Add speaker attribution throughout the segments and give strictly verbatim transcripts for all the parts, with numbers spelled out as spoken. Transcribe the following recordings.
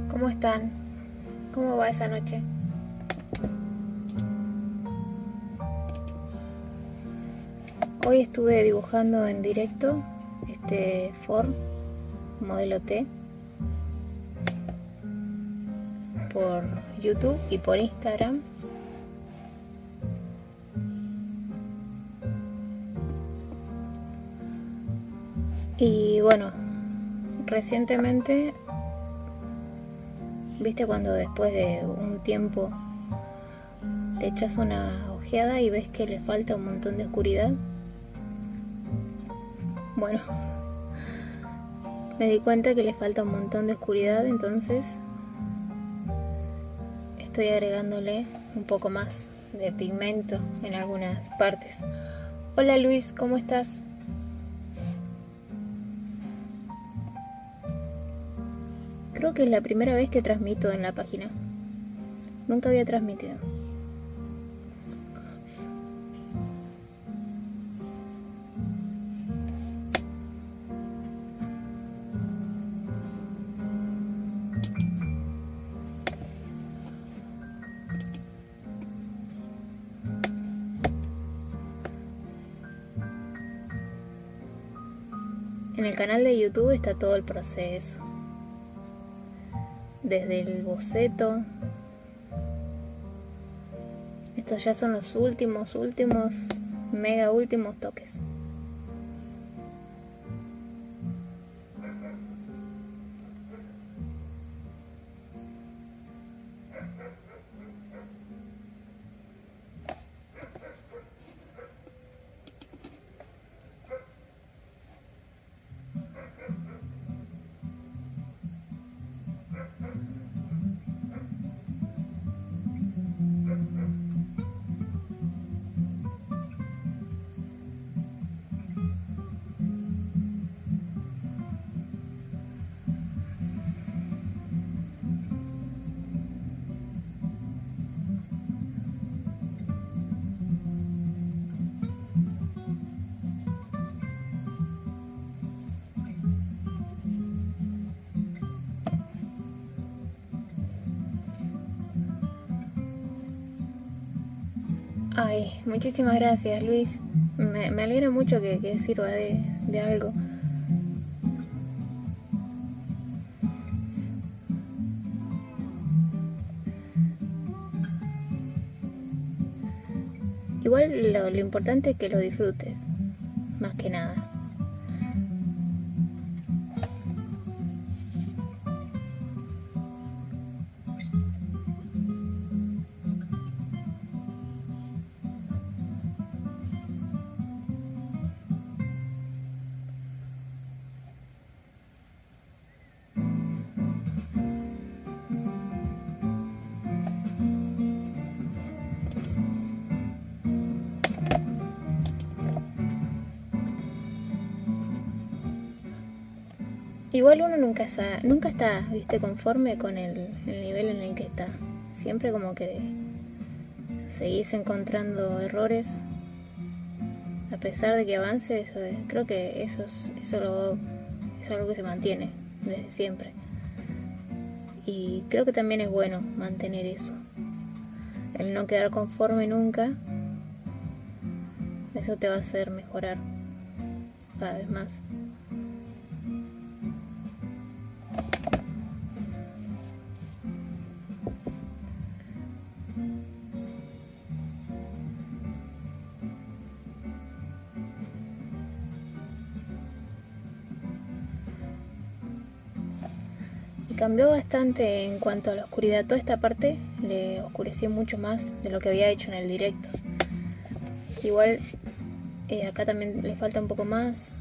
Speaker 1: ¿Cómo están? ¿Cómo va esa noche? Hoy estuve dibujando en directo este Ford modelo T por YouTube y por Instagram. Y bueno, recientemente, viste cuando después de un tiempo le echas una ojeada y ves que le falta un montón de oscuridad. Bueno, me di cuenta que le falta un montón de oscuridad, entonces estoy agregándole un poco más de pigmento en algunas partes. Hola Luis, ¿cómo estás? Creo que es la primera vez que transmito en la página. Nunca había transmitido. En el canal de YouTube está todo el proceso. Desde el boceto. Estos ya son los últimos, últimos, mega últimos toques. Ay, muchísimas gracias Luis. Me, me alegra mucho que, que sirva de, de algo. Igual lo, lo importante es que lo disfrutes, más que nada. Igual uno nunca está, nunca está, viste, conforme con el, el nivel en el que está. Siempre como que seguís encontrando errores. A pesar de que avance, eso es, creo que eso, es, eso lo, es algo que se mantiene desde siempre. Y creo que también es bueno mantener eso. El no quedar conforme nunca, eso te va a hacer mejorar cada vez más. Cambió bastante en cuanto a la oscuridad. Toda esta parte le oscureció mucho más de lo que había hecho en el directo. Igual eh, acá también le falta un poco más.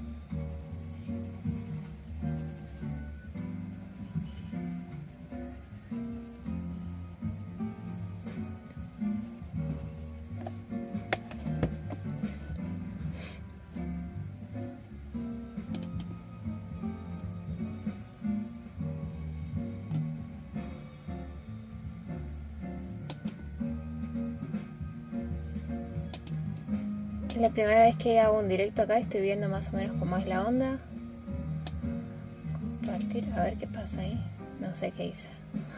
Speaker 1: Es la primera vez que hago un directo acá, estoy viendo más o menos cómo es la onda. Compartir, a ver qué pasa ahí. No sé qué hice.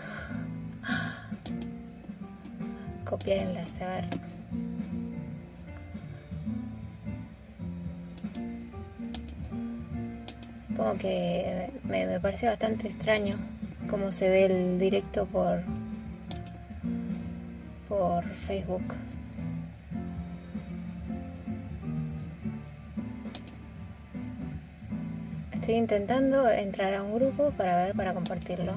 Speaker 1: Copiar enlace, a ver. Como que me, me parece bastante extraño cómo se ve el directo por, por Facebook. Estoy intentando entrar a un grupo para ver, para compartirlo.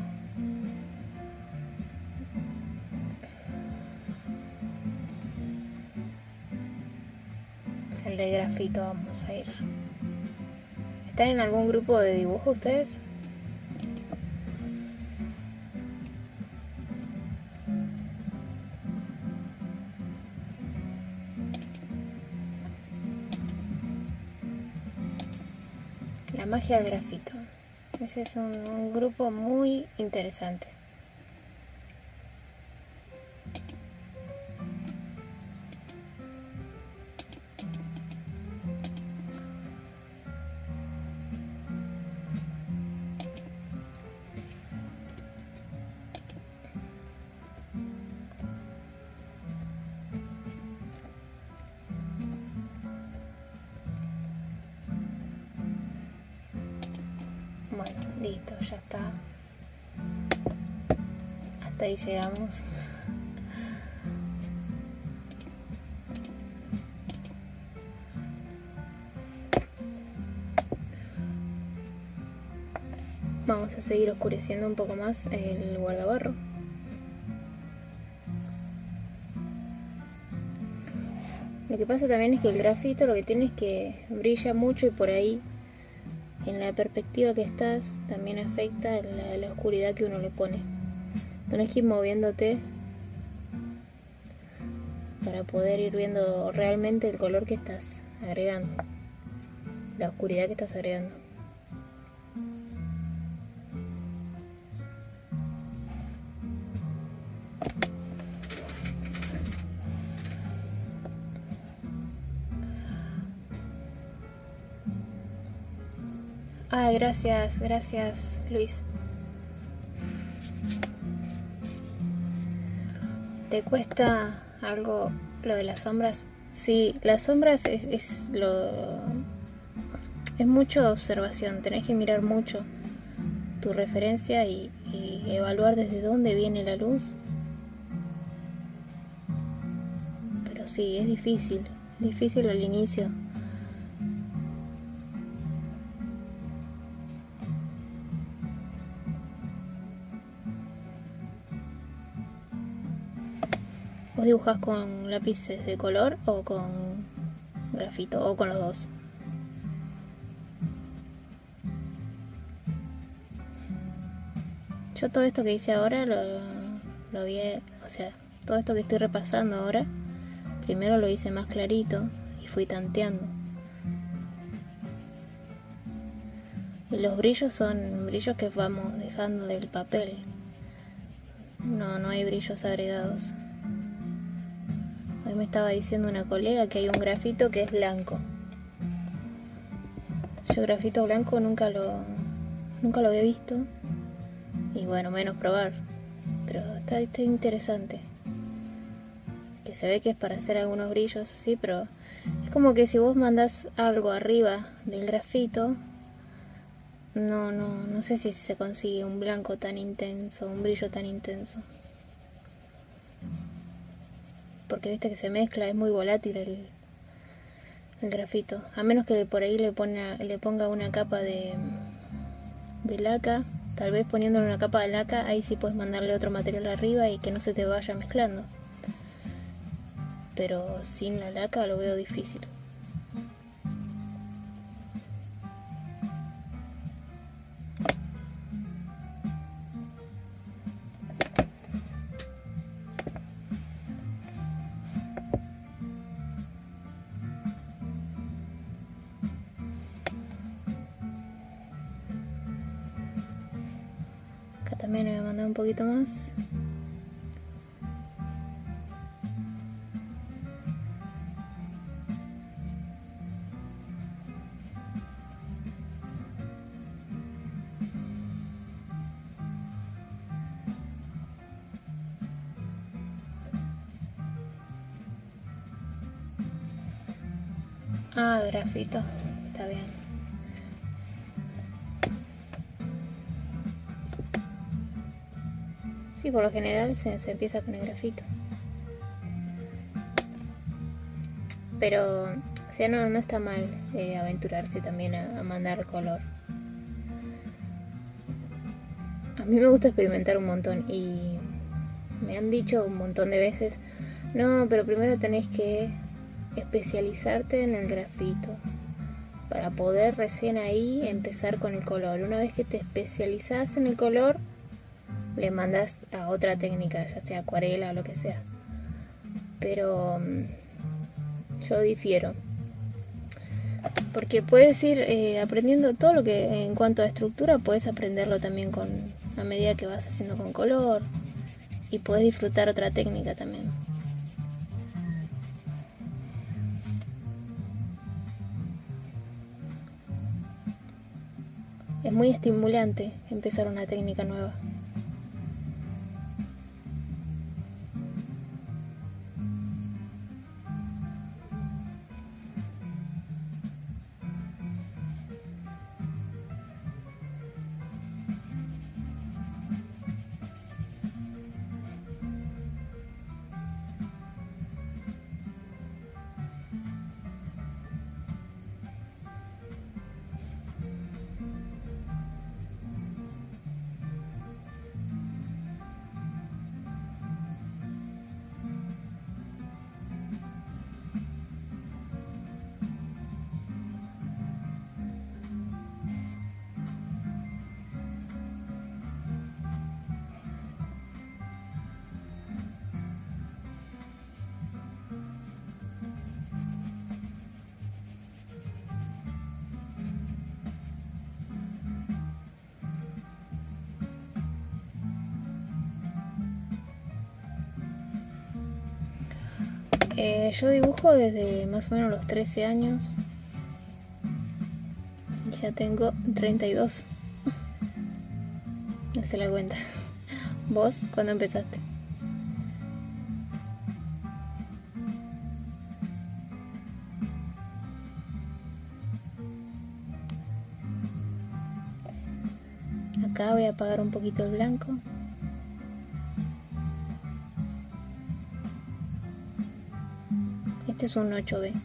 Speaker 1: El de grafito vamos a ir. ¿Están en algún grupo de dibujo ustedes? La magia del grafito. Ese es un, un grupo muy interesante. Bueno, listo, ya está. Hasta ahí llegamos. Vamos a seguir oscureciendo un poco más el guardabarro. Lo que pasa también es que el grafito lo que tiene es que brilla mucho y por ahí en la perspectiva que estás también afecta la, la oscuridad que uno le pone. Tenés que ir moviéndote para poder ir viendo realmente el color que estás agregando, la oscuridad que estás agregando. Ah, gracias, gracias Luis. ¿Te cuesta algo lo de las sombras? Sí, las sombras es, es lo es mucha observación, tenés que mirar mucho tu referencia y, y evaluar desde dónde viene la luz. Pero sí, es difícil, difícil al inicio. ¿Vos dibujás con lápices de color o con grafito o con los dos? Yo todo esto que hice ahora lo, lo vi, o sea, todo esto que estoy repasando ahora, primero lo hice más clarito y fui tanteando. Y los brillos son brillos que vamos dejando del papel. No, no hay brillos agregados. Hoy me estaba diciendo una colega que hay un grafito que es blanco. Yo grafito blanco nunca lo, nunca lo había visto. Y bueno, menos probar. Pero está, está interesante. Que se ve que es para hacer algunos brillos, sí, pero es como que si vos mandás algo arriba del grafito, no, no, no sé si se consigue un blanco tan intenso, un brillo tan intenso. Porque viste que se mezcla, es muy volátil el, el grafito. A menos que por ahí le, pone, le ponga una capa de, de laca. Tal vez poniéndole una capa de laca, ahí sí puedes mandarle otro material arriba y que no se te vaya mezclando. Pero sin la laca lo veo difícil. Acá también me voy a mandar un poquito más. Ah, grafito. Está bien. Sí, por lo general se, se empieza con el grafito. Pero, o sea, no, no está mal eh, aventurarse también a, a mandar color. A mí me gusta experimentar un montón y me han dicho un montón de veces, no, pero primero tenés que especializarte en el grafito para poder recién ahí empezar con el color. Una vez que te especializás en el color, le mandas a otra técnica, ya sea acuarela o lo que sea. Pero yo difiero, porque puedes ir eh, aprendiendo todo lo que en cuanto a estructura, puedes aprenderlo también con a medida que vas haciendo con color, y puedes disfrutar otra técnica también. Es muy estimulante empezar una técnica nueva. Eh, yo dibujo desde más o menos los trece años. Y ya tengo treinta y dos. No se la cuenta. ¿Vos cuándo empezaste? Acá voy a apagar un poquito el blanco. Este es un ocho B.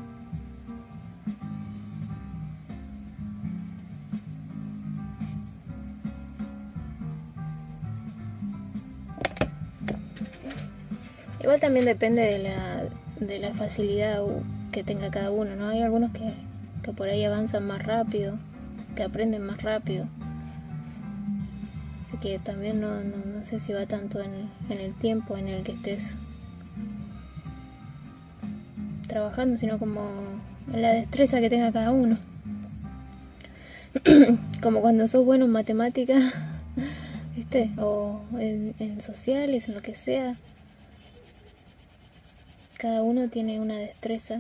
Speaker 1: Igual también depende de la, de la facilidad que tenga cada uno, ¿no? Hay algunos que, que por ahí avanzan más rápido, que aprenden más rápido. Así que también no, no, no sé si va tanto en, en el tiempo en el que estés trabajando, sino como en la destreza que tenga cada uno. Como cuando sos bueno en matemáticas, ¿viste? O en, en sociales, en lo que sea. Cada uno tiene una destreza.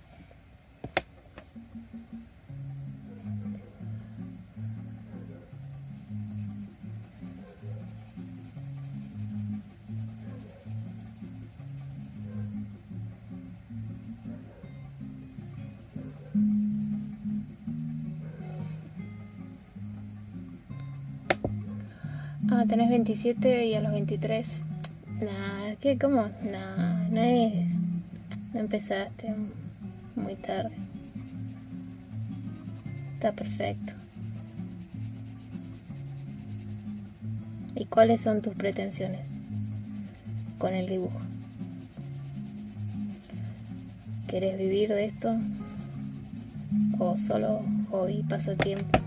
Speaker 1: Ah, tenés veintisiete y a los veintitrés. Nah, ¿qué? ¿Cómo? Nah, no es. No empezaste muy tarde. Está perfecto. ¿Y cuáles son tus pretensiones con el dibujo? ¿Querés vivir de esto? ¿O solo hobby, pasatiempo?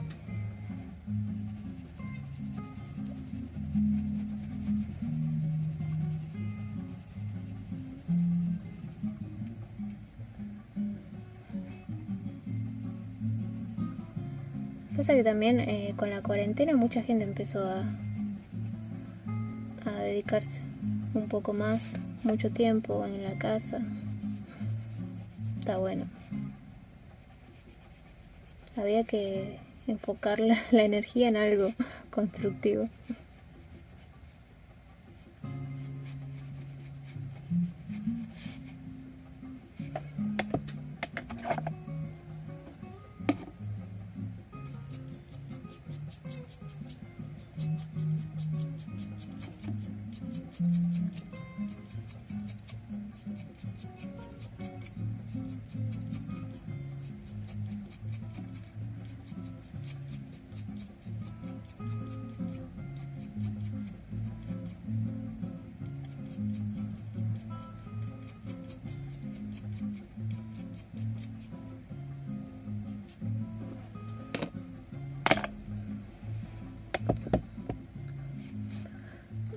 Speaker 1: Pasa que también eh, con la cuarentena mucha gente empezó a, a dedicarse un poco más, mucho tiempo en la casa. Está bueno. Había que enfocar la, la energía en algo constructivo.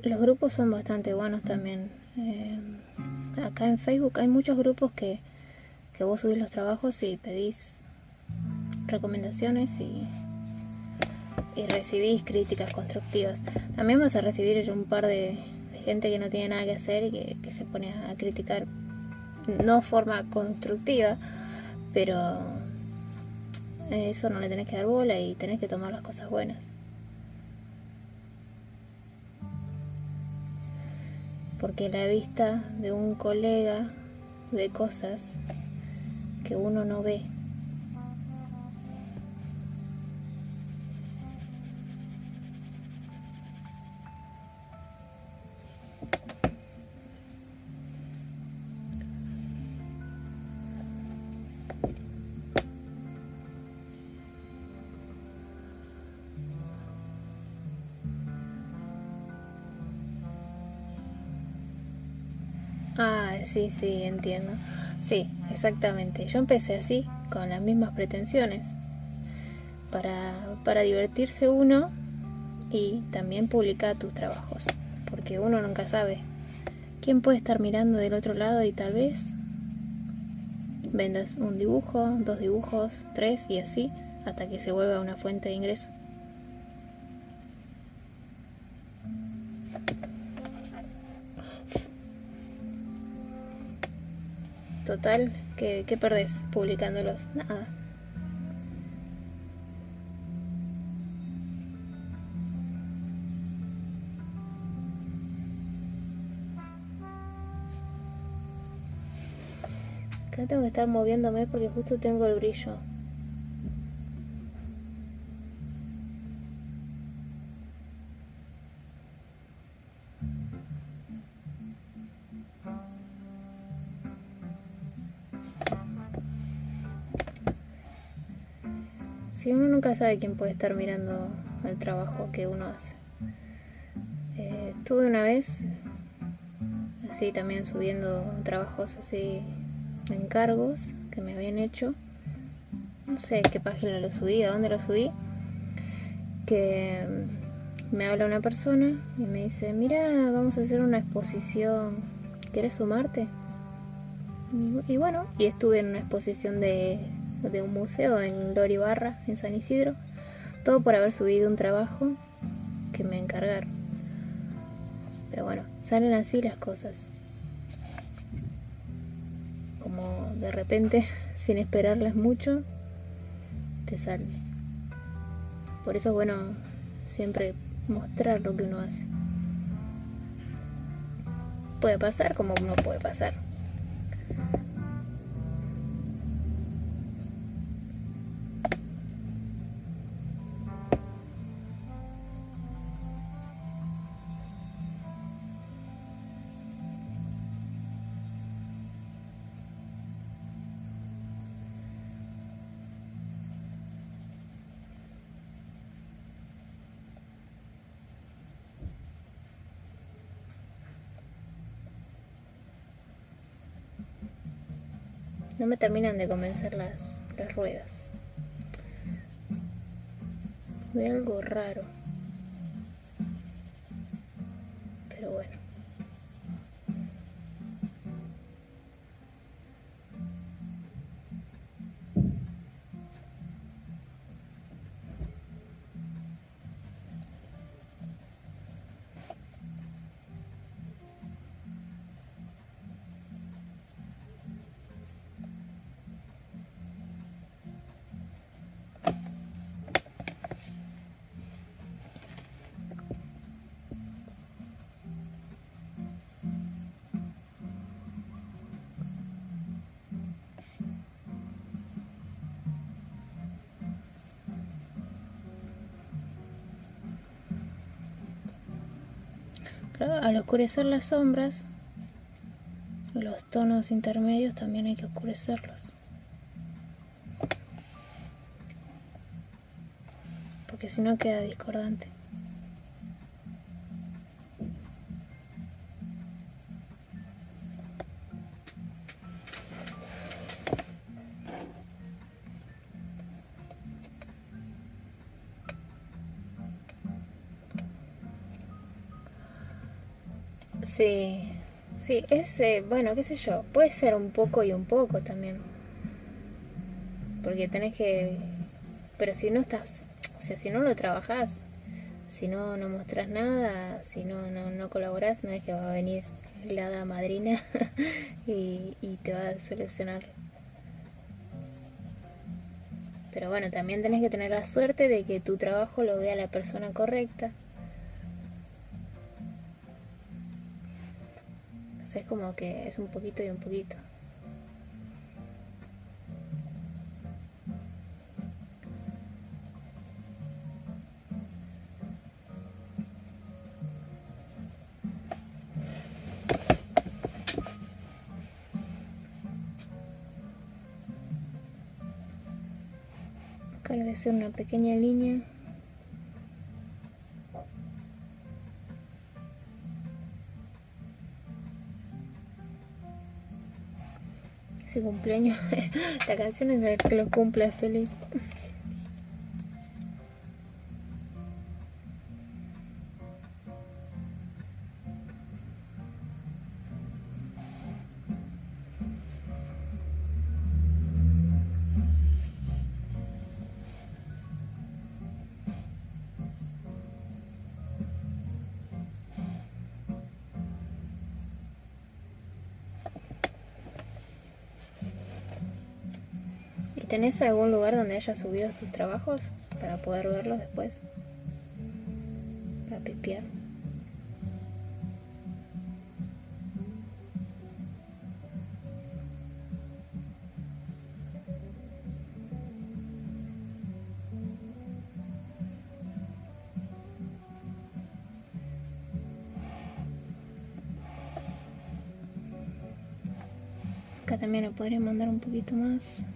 Speaker 1: los grupos son bastante buenos también. Eh, acá en Facebook hay muchos grupos que, que vos subís los trabajos y pedís recomendaciones y, y recibís críticas constructivas. También vas a recibir un par de, de gente que no tiene nada que hacer y que, que se pone a criticar, no forma constructiva, pero eso no le tenés que dar bola y tenés que tomar las cosas buenas. Porque la vista de un colega ve cosas que uno no ve. Ah, sí, sí, entiendo. Sí, exactamente. Yo empecé así, con las mismas pretensiones, para, para divertirse uno y también publicar tus trabajos, porque uno nunca sabe quién puede estar mirando del otro lado y tal vez vendas un dibujo, dos dibujos, tres y así, hasta que se vuelva una fuente de ingreso. Total, ¿qué, qué perdés publicándolos? Nada. Acá tengo que estar moviéndome porque justo tengo el brillo. Si uno nunca sabe quién puede estar mirando el trabajo que uno hace. Eh, tuve una vez, así también subiendo trabajos así, encargos que me habían hecho. No sé qué página lo subí, a dónde lo subí. Que me habla una persona y me dice, mira, vamos a hacer una exposición, ¿quieres sumarte? Y, y bueno, y estuve en una exposición de, de un museo en Lori Barra, en San Isidro, todo por haber subido un trabajo que me encargaron. Pero bueno, salen así las cosas, como de repente, sin esperarlas mucho, te salen. Por eso es bueno siempre mostrar lo que uno hace. Puede pasar como no puede pasar. No me terminan de convencer las, las ruedas. Ve algo raro. Pero bueno. Claro, al oscurecer las sombras, los tonos intermedios también hay que oscurecerlos. Porque si no queda discordante. Sí, sí, es, eh, bueno, qué sé yo, puede ser un poco y un poco también, porque tenés que, pero si no estás, o sea, si no lo trabajás, si no, no mostrás nada, si no, no, no colaborás, no es que va a venir la hada madrina y, y te va a solucionar. Pero bueno, también tenés que tener la suerte de que tu trabajo lo vea la persona correcta. O sea, es como que es un poquito y un poquito. Acá le voy a hacer una pequeña línea. Ese cumpleaños, la canción es la que lo cumple feliz. ¿Y tenés algún lugar donde hayas subido tus trabajos para poder verlos después? Para pipiar. Acá también le podría mandar un poquito más.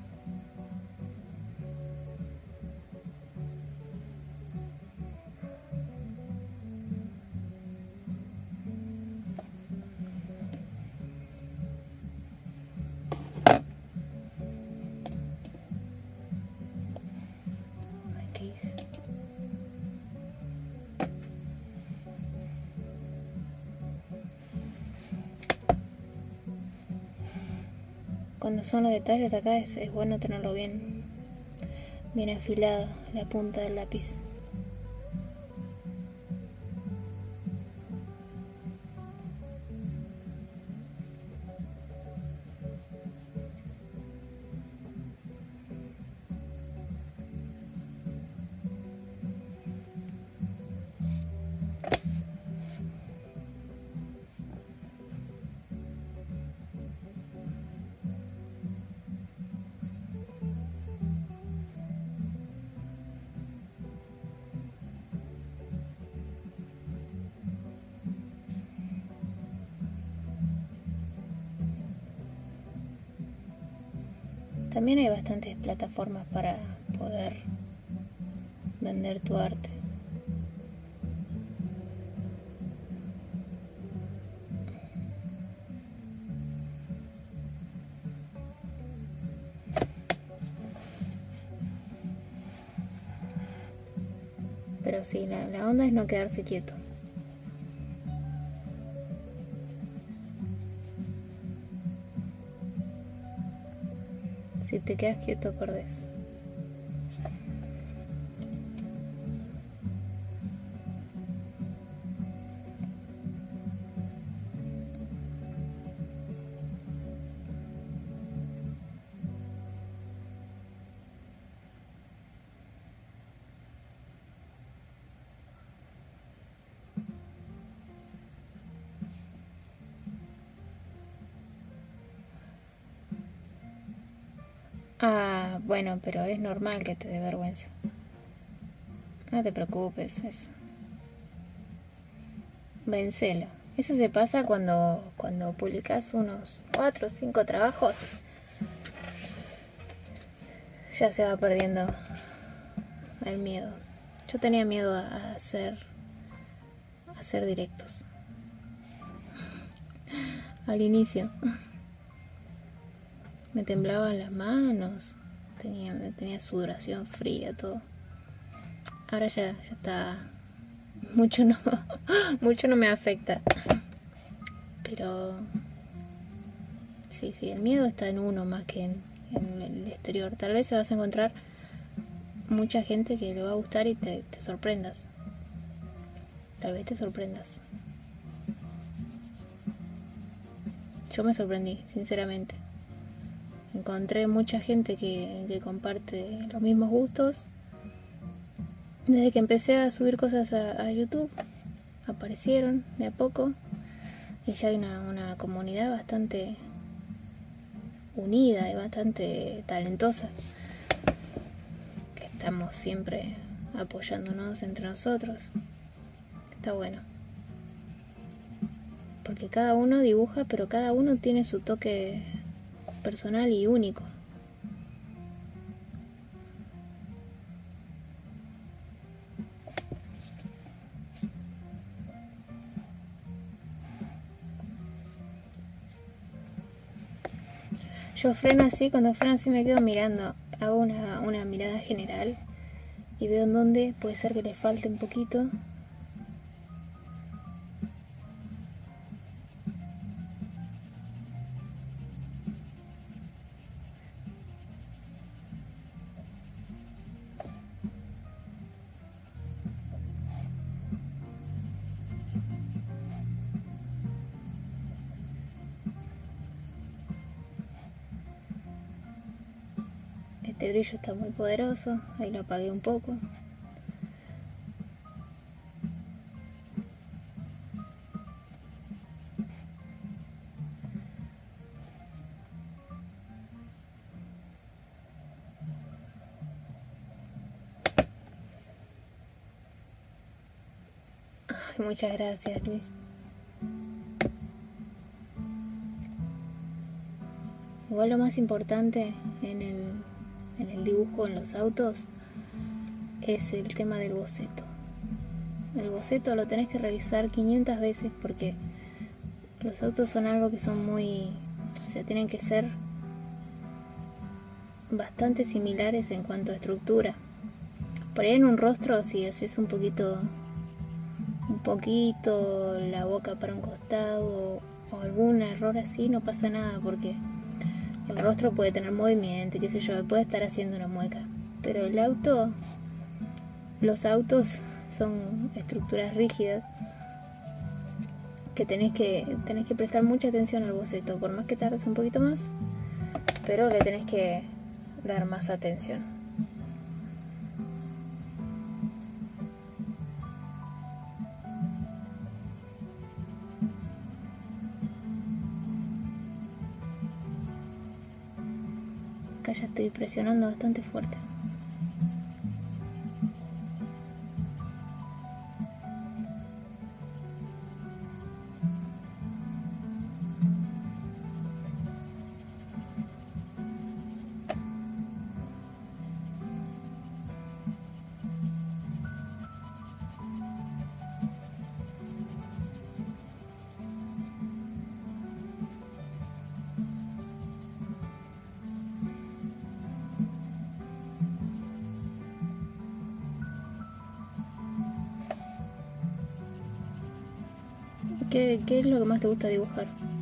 Speaker 1: Ay, ¿qué hice? Cuando son los detalles de acá es, es bueno tenerlo bien, bien afilado, la punta del lápiz. También hay bastantes plataformas para poder vender tu arte. Pero sí, la, la onda es no quedarse quieto. Si te quedas quieto, perdés. Ah, bueno, pero es normal que te dé vergüenza. No te preocupes, eso. Vencelo. Eso se pasa cuando, cuando publicas unos cuatro o cinco trabajos. Ya se va perdiendo el miedo. Yo tenía miedo a hacer, a hacer directos. Al inicio. Me temblaban las manos. Tenía, tenía sudoración fría, todo. Ahora ya, ya está. Mucho no, mucho no me afecta. Pero sí, sí, el miedo está en uno más que en, en el exterior. Tal vez se vas a encontrar mucha gente que le va a gustar y te, te sorprendas. Tal vez te sorprendas. Yo me sorprendí, sinceramente. Encontré mucha gente que, que comparte los mismos gustos. Desde que empecé a subir cosas a, a YouTube, aparecieron de a poco. Y ya hay una, una comunidad bastante unida y bastante talentosa. Que estamos siempre apoyándonos entre nosotros. Está bueno. Porque cada uno dibuja, pero cada uno tiene su toque personal y único. Yo freno así, cuando freno así me quedo mirando, hago una, una mirada general y veo en dónde puede ser que le falte un poquito. Este brillo está muy poderoso, ahí lo apagué un poco. Ay, muchas gracias, Luis. Igual lo más importante en el, en el dibujo en los autos es el tema del boceto. El boceto lo tenés que revisar quinientas veces porque los autos son algo que son muy... O sea, tienen que ser bastante similares en cuanto a estructura. Por ahí en un rostro, si haces un poquito, un poquito la boca para un costado o algún error así, no pasa nada porque el rostro puede tener movimiento y qué sé yo, puede estar haciendo una mueca. Pero el auto, los autos son estructuras rígidas que tenés que, tenés que prestar mucha atención al boceto, por más que tardes un poquito más, pero le tenés que dar más atención. Acá ya estoy presionando bastante fuerte. ¿Qué, ¿Qué es lo que más te gusta dibujar?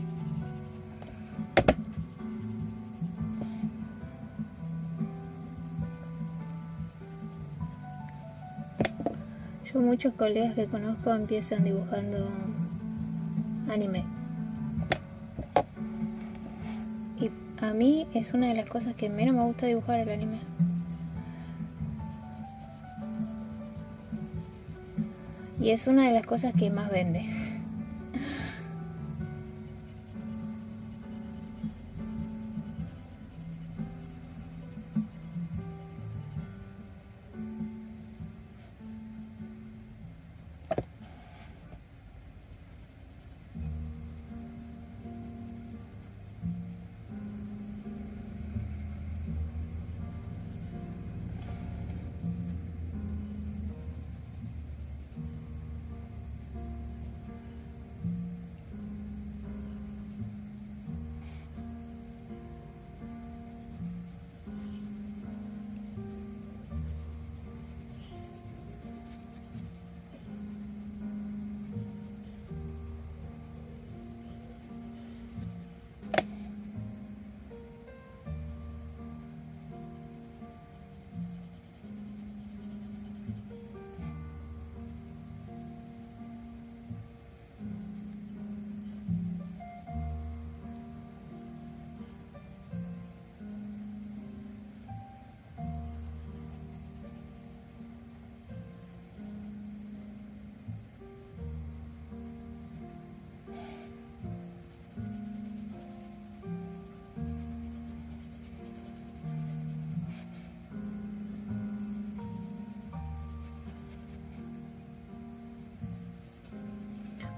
Speaker 1: Yo muchos colegas que conozco empiezan dibujando anime. Y a mí es una de las cosas que menos me gusta dibujar el anime. Y es una de las cosas que más vende.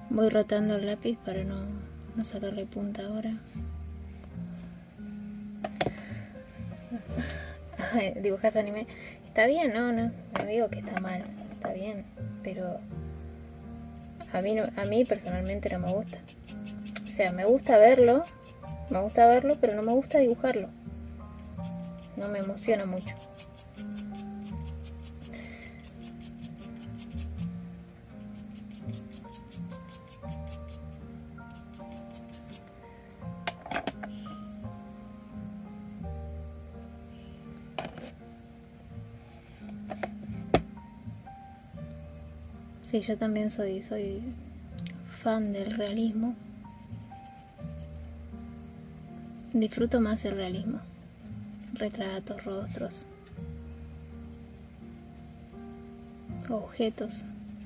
Speaker 1: Voy rotando el lápiz para no, no sacarle punta ahora. Ay, dibujas anime. Está bien, no, no. No digo que está mal. Está bien. Pero a mí, no, a mí personalmente no me gusta. O sea, me gusta verlo. Me gusta verlo, pero no me gusta dibujarlo. No me emociona mucho. Sí, yo también soy, soy fan del realismo. Disfruto más el realismo. Retratos, rostros, objetos.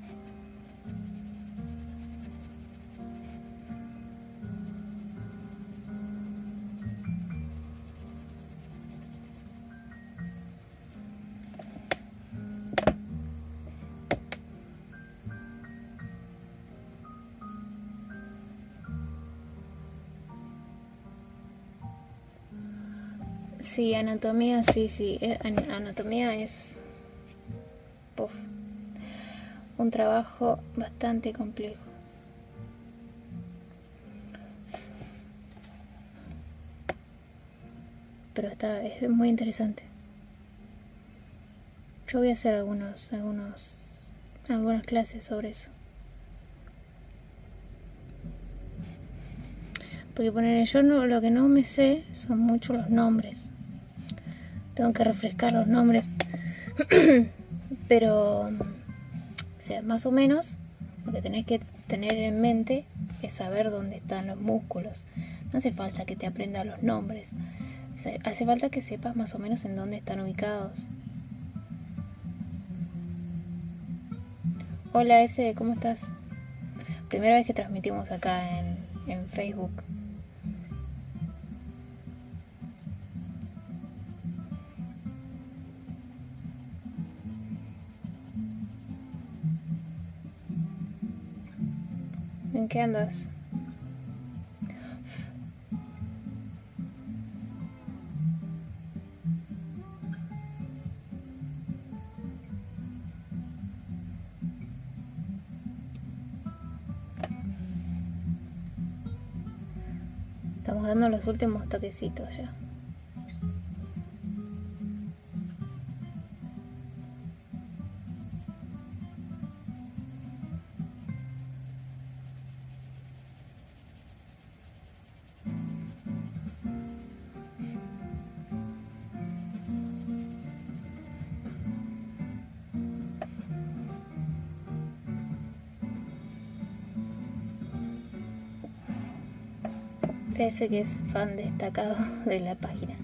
Speaker 1: Sí, anatomía, sí, sí. Anatomía es puff, un trabajo bastante complejo. Pero está, es muy interesante. Yo voy a hacer algunos, algunos, algunas clases sobre eso. Porque poner yo no, lo que no me sé son mucho los nombres. Tengo que refrescar los nombres. Pero, o sea, más o menos lo que tenés que tener en mente es saber dónde están los músculos. No hace falta que te aprendas los nombres. Hace falta que sepas más o menos en dónde están ubicados. Hola S, ¿cómo estás? Primera vez que transmitimos acá en, en Facebook. ¿En qué andas? Estamos dando los últimos toquecitos ya. Ese que es fan destacado de la página.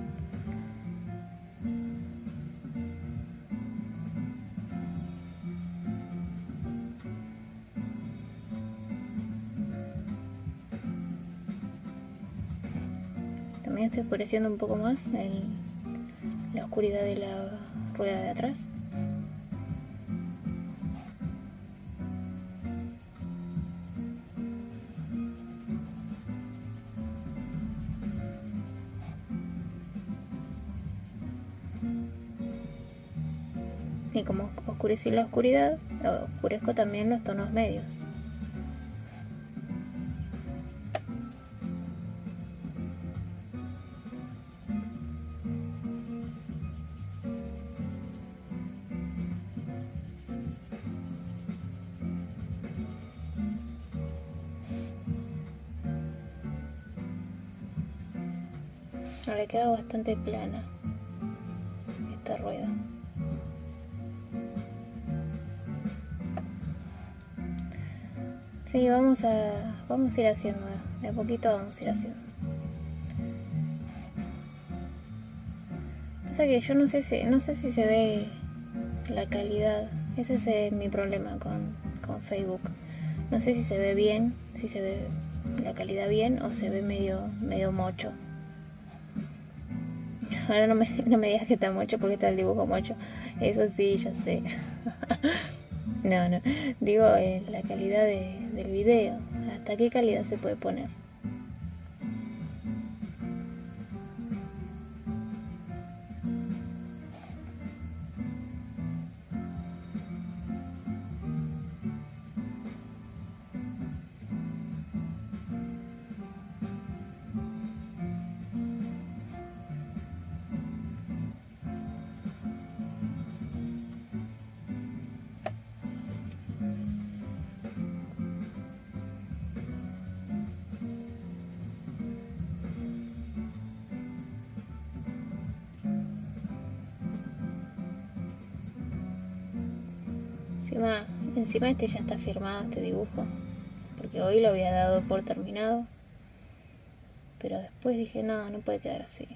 Speaker 1: También estoy oscureciendo un poco más el, la oscuridad de la rueda de atrás. Y como oscurecí la oscuridad, oscurezco también los tonos medios. Ahora queda bastante plana esta rueda. Sí, vamos a, vamos a ir haciendo, de a poquito vamos a ir haciendo. Pasa que yo no sé si, no sé si se ve la calidad. Ese es mi problema con, con Facebook. No sé si se ve bien, si se ve la calidad bien o se ve medio, medio mocho. Ahora no me, no me digas que está mocho porque está el dibujo mocho. Eso sí, ya sé. No, no. Digo, eh, la calidad de, del video. ¿Hasta qué calidad se puede poner? Encima, encima este ya está firmado, este dibujo. Porque hoy lo había dado por terminado. Pero después dije, no, no puede quedar así.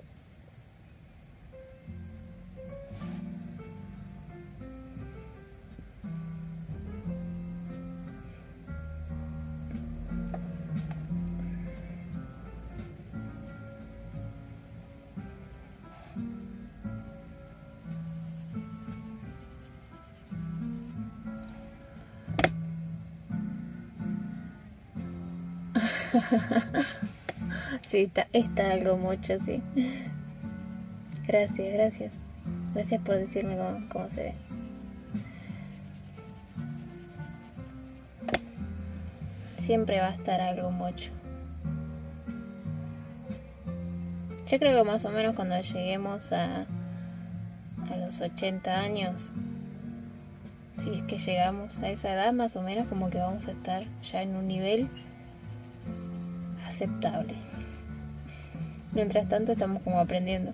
Speaker 1: Sí, está, está algo mucho, sí. Gracias, gracias. Gracias por decirme cómo, cómo se ve. Siempre va a estar algo mucho. Yo creo que más o menos cuando lleguemos a, a los ochenta años, si es que llegamos a esa edad, más o menos como que vamos a estar ya en un nivel aceptable. Mientras tanto estamos como aprendiendo.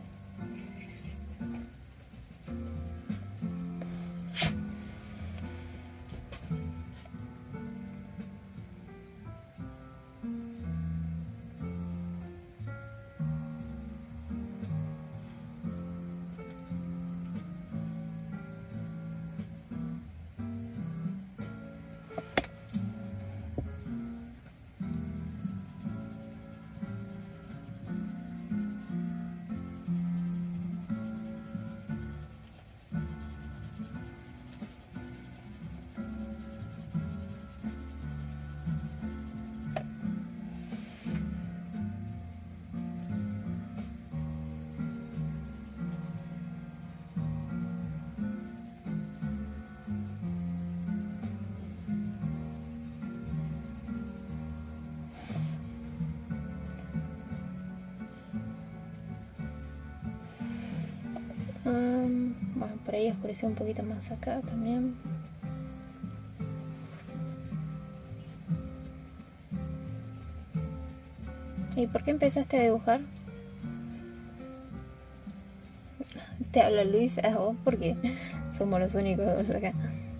Speaker 1: Um, bueno, por ahí oscureció un poquito más acá también. ¿Y por qué empezaste a dibujar? Te habla Luis, a vos porque somos los únicos dos acá.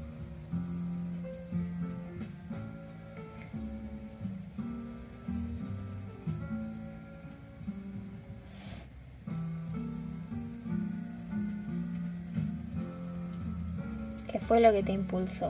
Speaker 1: ¿Qué fue lo que te impulsó?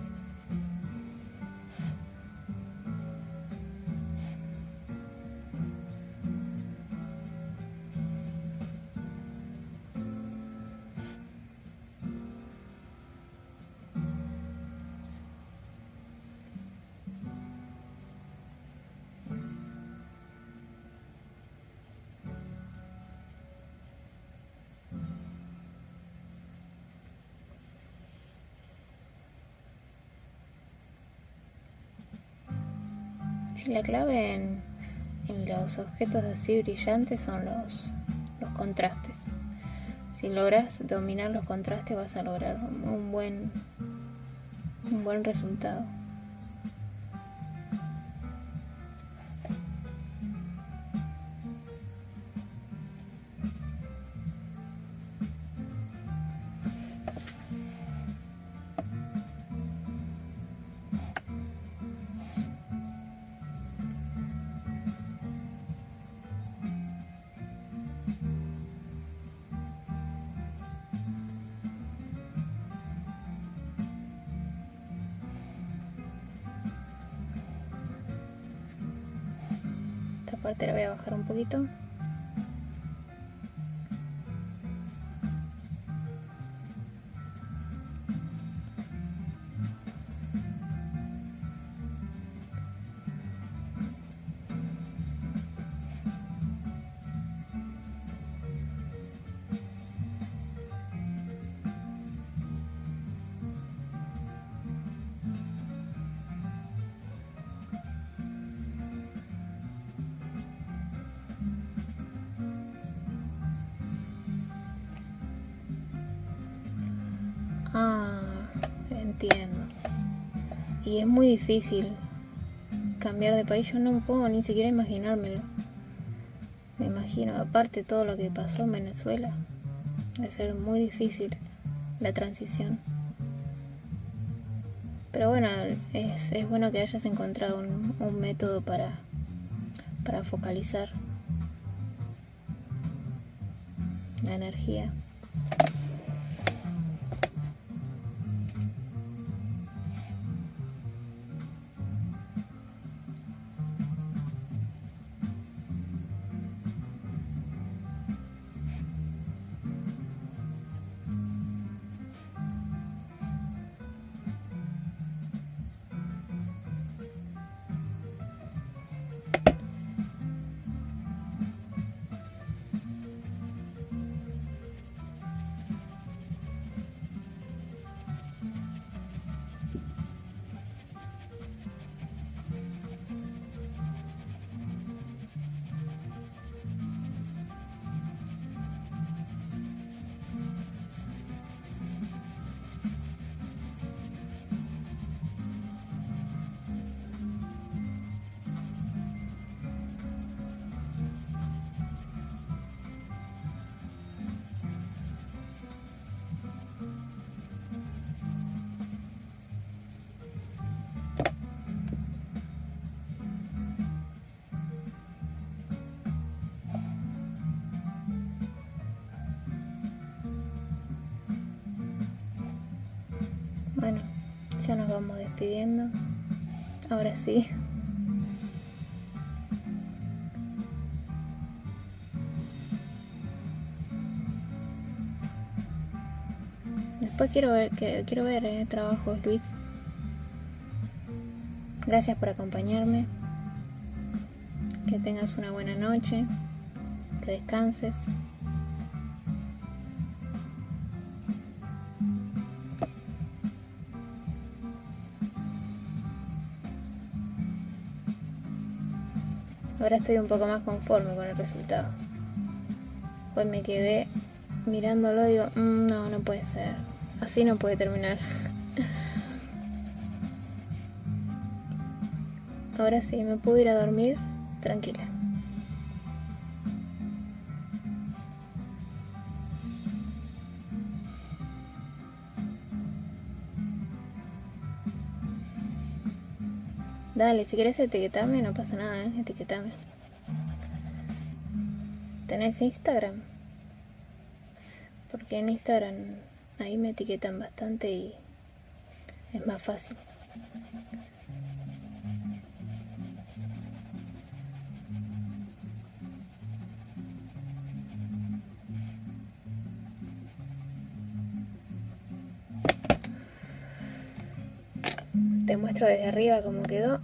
Speaker 1: Sí, la clave en, en los objetos así brillantes son los, los contrastes. Si logras dominar los contrastes vas a lograr un buen, un buen resultado. Esta parte la voy a bajar un poquito. entiendo. Y es muy difícil cambiar de país. Yo no puedo ni siquiera imaginármelo. Me imagino, aparte todo lo que pasó en Venezuela, de ser muy difícil la transición. Pero bueno, es, es bueno que hayas encontrado un, un método para, para focalizar la energía. Bueno, ya nos vamos despidiendo. Ahora sí. Después quiero ver que quiero ver eh, trabajos, Luis. Gracias por acompañarme. Que tengas una buena noche. Que descanses. Ahora estoy un poco más conforme con el resultado. Hoy me quedé mirándolo y digo, mmm, no, no puede ser. Así no puede terminar. Ahora sí, me puedo ir a dormir tranquila. Dale, si querés etiquetarme no pasa nada, ¿eh? Etiquetame. ¿Tenés Instagram? Porque en Instagram ahí me etiquetan bastante y es más fácil. Te muestro desde arriba cómo quedó.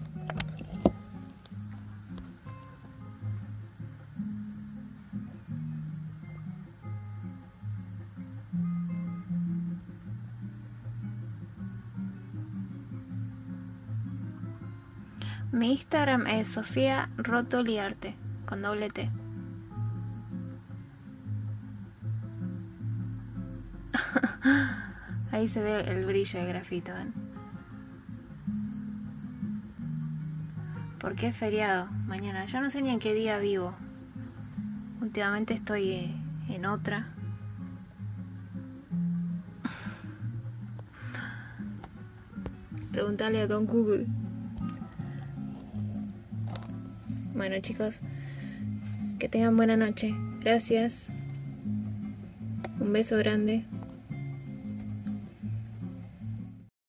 Speaker 1: Mi Instagram es Sofía Rotoliarte, con doble T. Ahí se ve el brillo de grafito, ¿ven? Porque es feriado mañana. Yo no sé ni en qué día vivo. Últimamente estoy en otra. Preguntale a Don Google. Bueno, chicos, que tengan buena noche. Gracias. Un beso grande.